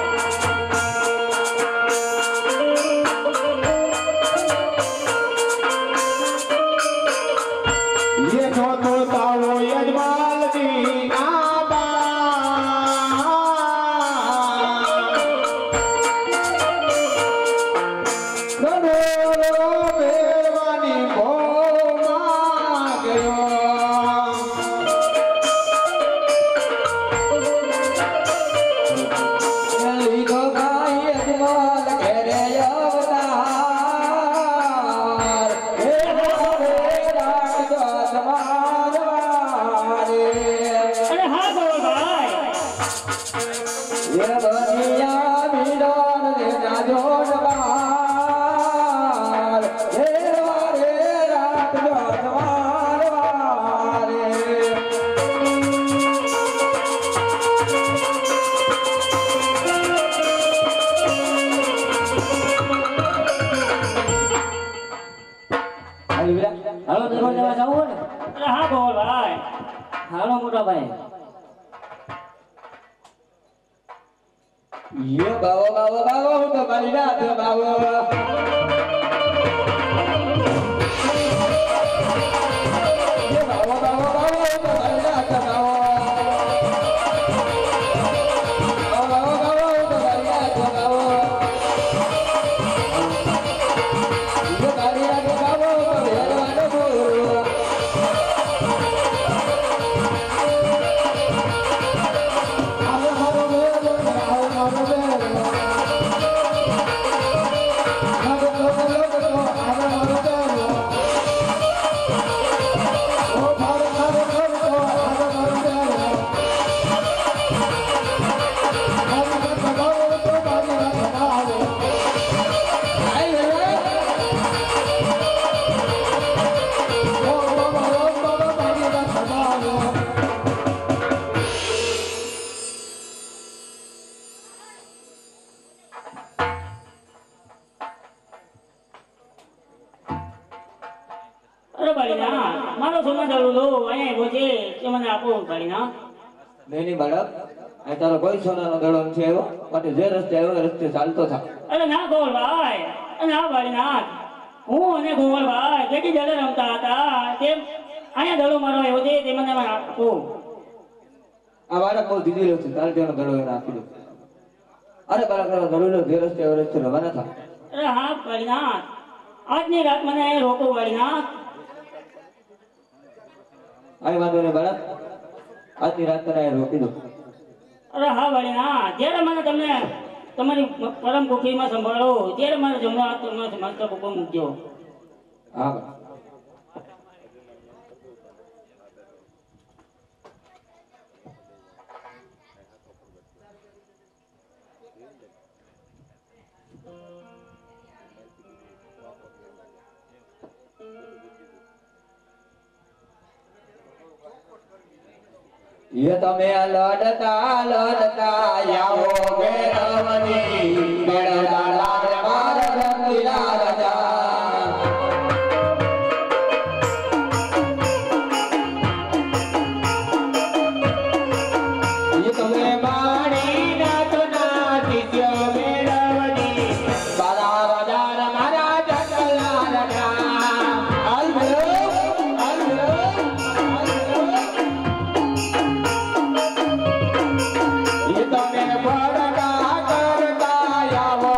Speaker 4: ये जो तो तावो यजमाल दी नाबा नरो बेवानी भोमा गयो.
Speaker 3: લીધો ભાઈ અજમલ ઘેરે અવતાર હે હરે રાખજો તમાર વારે.
Speaker 2: અરે હા ગોળભાઈ
Speaker 3: એ દુનિયા મિલન ને જાજો જબાર હે વારે રાખજો તમાર વારે. આવી વિરા હાલો દરબાર લેવા જાવ ને.
Speaker 2: અરે હા ગોળભાઈ
Speaker 3: હાલો મોટા ભાઈ. યે બાવો બાવો બાવો હું તો મારી રાત બાવો. યે બાવો બાવો બાવો હું તો મારી રાત બાવો. બાવો બાવો બાવો હું તો મારી રાત બાવો. યે મારી રાત બાવો તો ભેરવાનો બોલો. આવો મારો બેલો આવો મારો બેલો. મારો બેલો બેલો આવો મારો બેલો. ઓ મારો મારો બેલો આવો મારો બેલો. મારો બેલો બાવો તો મારી રાત બાવો. આઈ રે ઓ બાબા ઓ બાબા મારી રાત બાવો.
Speaker 2: અરે બાળીના મારો સોના દડો લો અહીંયા આવ્યો છે તે મને આપો બાળીના.
Speaker 1: નહીં નહીં બાળક અહીં તારો કોઈ સોનાનો દડો નથી આવ્યો માટે જે રસ્તે આવ્યો એ રસ્તે ચાલતો થા.
Speaker 2: અરે ના ગોળભાઈ અને હા બાળીના હું અને ગોળભાઈ કેટલી જડે રમતા હતા તેમ અહીંયા દડો મારો આવ્યો છે તે મને આપો.
Speaker 1: આ બાળક બહુ દીદી છે તારે તેનો દડો એને આપી દો. અરે બાળક તારો દડો લો, જે રસ્તે આવ્યો એ રસ્તે રવાના થા.
Speaker 2: અરે હા બાળીના આજની રાત મને અહીં રોકો બાળીના.
Speaker 1: અહીં વાંધો નહીં બાળક, આજની રાત તને અહીં રોકી દો.
Speaker 2: અરે હા બાળીના જ્યારે મને તમને તમારી પરમ કુખીમાં સંભાળો ત્યારે મને જમવા તમને મસ્તક ઉપર મૂકજો.
Speaker 1: હા બાળક. ये તમે લડતા લડતા આવો બેરવની બેડા લાડ માર રંગીલા રાજા. ये તમે માણી નાથ ના દિત્ય બેરવની બાલા રાજા મારા જગલા રાજા. આલ બેરો આલ બેરો આલ બેરો. ये તમે ભડકા કરતા આવો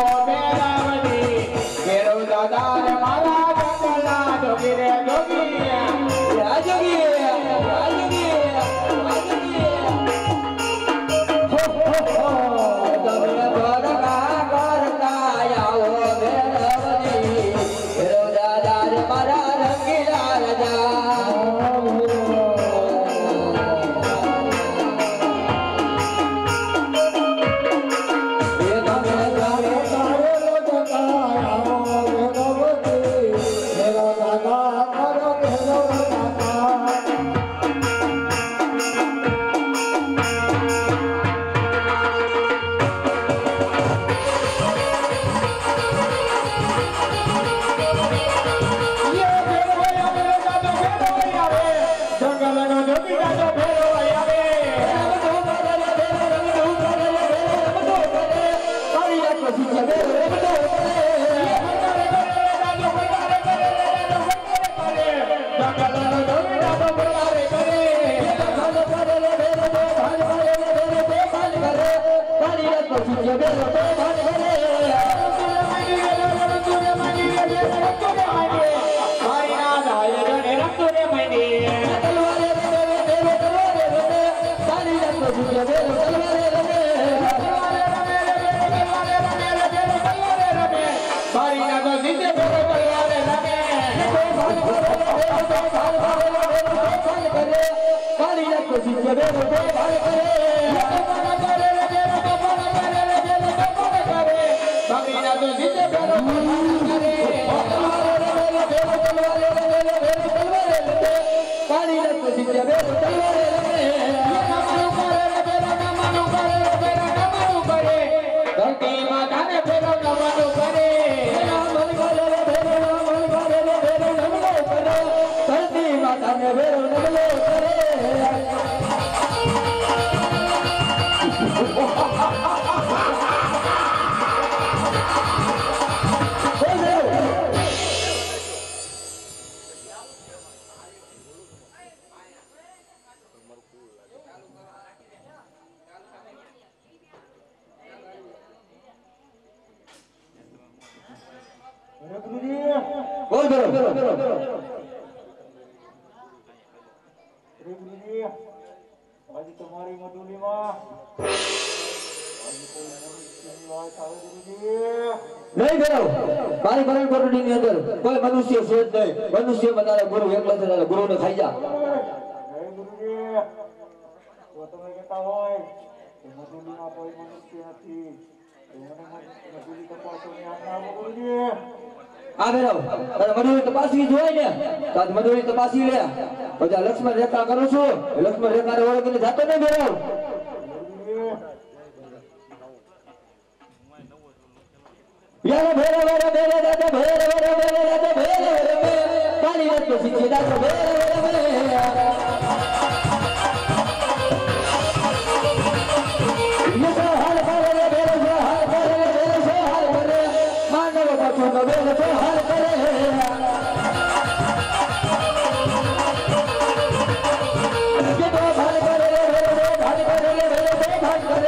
Speaker 3: શીખે વેર તલવારે રમે
Speaker 4: મારી ના તો જીતે બેરો તલવારે રમે
Speaker 3: મારી ના તો શીખે વેર તલવારે કરે
Speaker 4: મારી ના તો જીતે બેરો
Speaker 3: પાણી લખો શીખે વેર તલવારે રમે
Speaker 4: ધરતી માતાને ફેરો નમન કરે
Speaker 3: ધરતી માતાને વેરો નમલો કરે બોલ કરો
Speaker 5: आज तुम्हारी मधुली माँ
Speaker 3: નહીં કરો મારી મરણ કોટડી ની અંદર કોઈ મનુષ્ય છે જ નહીં મનુષ્ય બધાના ગુરુ એકલા છે તારા ગુરુને ખાઈ જા
Speaker 5: તો તમે કહેતા હોય કે મધુલીમાં કોઈ મનુષ્ય નથી તો મને મધુલી તપાસો ની આજ્ઞા આપો ગુરુજી
Speaker 3: આ બેરો તારે મધુરી તપાસી જોઈ ને તો આજ મધુરી તપાસી લે પછી આ લક્ષ્મણ રેખા કરું છું લક્ષ્મણ રેખા ને ઓળખીને જાતો નહીં બેરો યાર ભેરે ભેરે ભેરે દાદા ભેરે ભેરે ભેરે દાદા ભેરે ભેરે પાણી લખો શીખે દાદા ભેરે ભેરે યસો હાલ કરે ભેરે સો હાલ કરે ભેરે સો હાલ કરે માનવ પાછો નો ભેરે સો હાલ કરે કે તો ભાલ કરે ભેરે સો ભાલ કરે ભેરે સો ભાલ કરે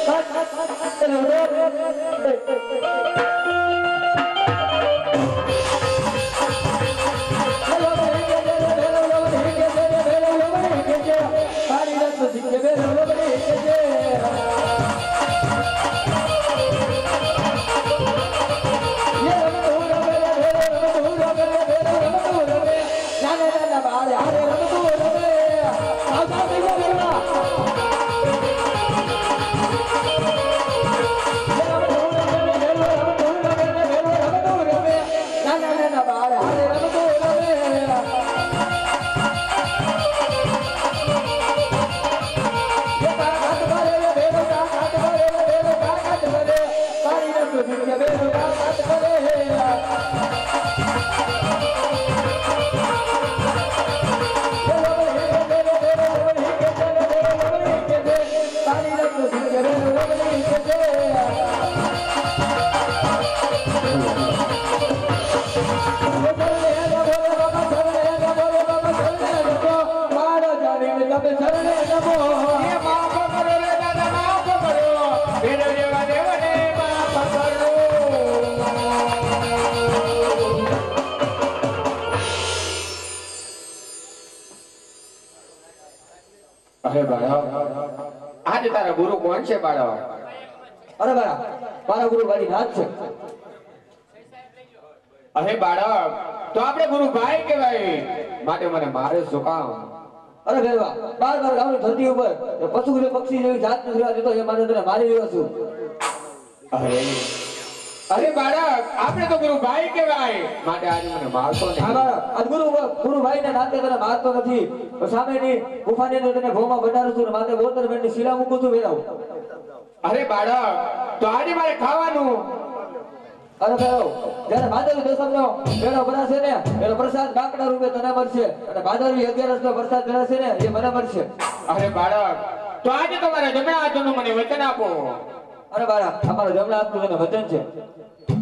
Speaker 4: અરે બાળક આજ તારા ગુરુ કોણ છે બાળક
Speaker 3: અરે બરા મારા ગુરુ મારી નાથ છે
Speaker 4: અરે બાળક તો આપણે ગુરુ ભાઈ કહેવાય માટે મને મારે શું કામ
Speaker 3: અરે ભેરવા બાર બાર ગામની ધરતી ઉપર પશુ કે પક્ષી જેવી જાત નથી રહેવા દેતો એ મારે તને મારી રહ્યો છું
Speaker 4: અરે અરે બાળક આપણે તો ગુરુ ભાઈ કહેવાય માટે આજે મને મારતો
Speaker 3: હા
Speaker 4: નહીં
Speaker 3: બાળક આ ગુરુ ગુરુ ભાઈ ને નાતે તને મારતો નથી સામેની ગુફાની અંદર તને ભોમાં બંધારું છું ને માથે બોતર બેનની શીલા મૂકું છું ભેરવ
Speaker 4: અરે બાળક તો આજે મારે ખાવાનું
Speaker 3: અરે ભેરવ જ્યારે ભાદરવી દસમનો મેળો ભરાશે ને એનો પ્રસાદ કાકડા રૂપે તને મળશે અને ભાદરવી અગિયારસ નો પ્રસાદ ભરાશે ને એ મને મળશે
Speaker 4: અરે બાળક તો આજે તમારા જમણા હાથનું મને વચન આપો
Speaker 3: અરે બાળક અમારો જમણા હાથનું તને વચન છે